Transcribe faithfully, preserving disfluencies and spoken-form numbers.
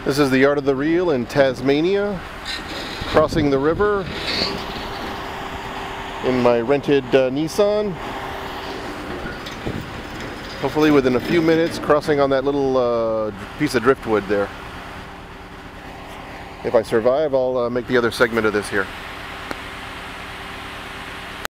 This is the art of the reel in Tasmania, crossing the river in my rented uh, Nissan. Hopefully within a few minutes, crossing on that little uh, piece of driftwood there. If I survive, I'll uh, make the other segment of this here.